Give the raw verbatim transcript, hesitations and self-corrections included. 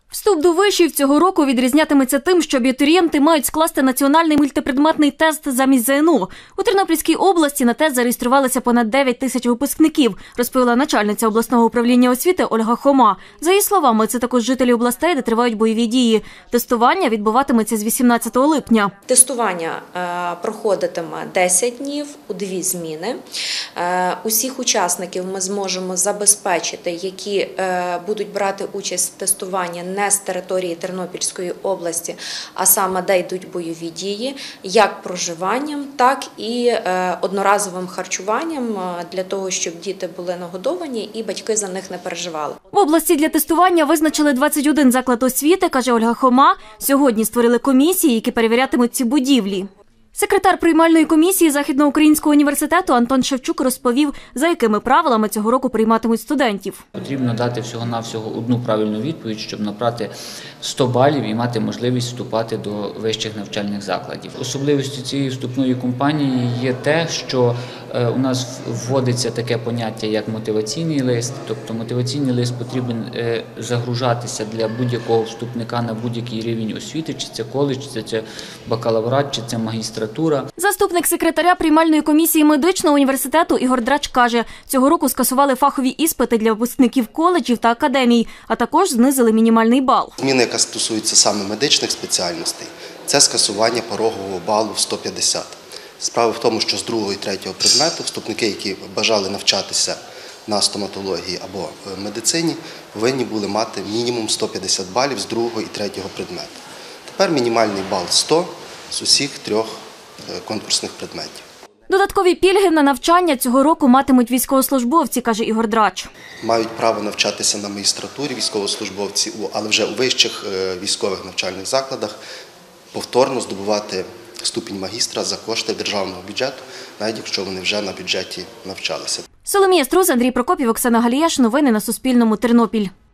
Вступ до вишів цього року відрізнятиметься тим, що абітурієнти мають скласти національний мультипредметний тест замість зе ен у. У Тернопільській області на тест зареєструвалися понад дев'ять тисяч випускників, розповіла начальниця обласного управління освіти Ольга Хома. За її словами, це також жителі областей, де тривають бойові дії. Тестування відбуватиметься з вісімнадцятого липня. Тестування е, проходитиме десять днів у дві зміни. Е, усіх учасників ми зможемо забезпечити, які е, будуть брати участь в тестуванні не з території Тернопільської області, а саме де йдуть бойові дії, як проживанням, так і е, одноразовим харчуванням для того, щоб діти були нагодовані і батьки за них не переживали. В області для тестування визначили двадцять один заклад освіти, каже Ольга Хома. Сьогодні створили комісії, які перевірятимуть ці будівлі. Секретар приймальної комісії Західноукраїнського університету Антон Шевчук розповів, за якими правилами цього року прийматимуть студентів. Потрібно дати всього-навсього одну правильну відповідь, щоб набрати сто балів і мати можливість вступати до вищих навчальних закладів. Особливістю цієї вступної кампанії є те, що у нас вводиться таке поняття, як мотиваційний лист. Тобто мотиваційний лист потрібен загружатися для будь-якого вступника на будь-який рівень освіти, чи це коледж, чи це бакалаврат, чи це магістратура. Заступник секретаря приймальної комісії медичного університету Ігор Драч каже, цього року скасували фахові іспити для випускників коледжів та академій, а також знизили мінімальний бал. Зміна, яка стосується саме медичних спеціальностей, це скасування порогового балу в сто п'ятдесят. Справа в тому, що з другого і третього предмету вступники, які бажали навчатися на стоматології або медицині, повинні були мати мінімум сто п'ятдесят балів з другого і третього предмету. Тепер мінімальний бал сто з усіх трьох конкурсних предметів. Додаткові пільги на навчання цього року матимуть військовослужбовці, каже Ігор Драч. Мають право навчатися на магістратурі військовослужбовці, але вже у вищих військових навчальних закладах повторно здобувати ступінь магістра за кошти державного бюджету, навіть якщо вони вже на бюджеті навчалися. Соломія Струз, Андрій Прокопів, Оксана Галіяш. Новини на Суспільному. Тернопіль.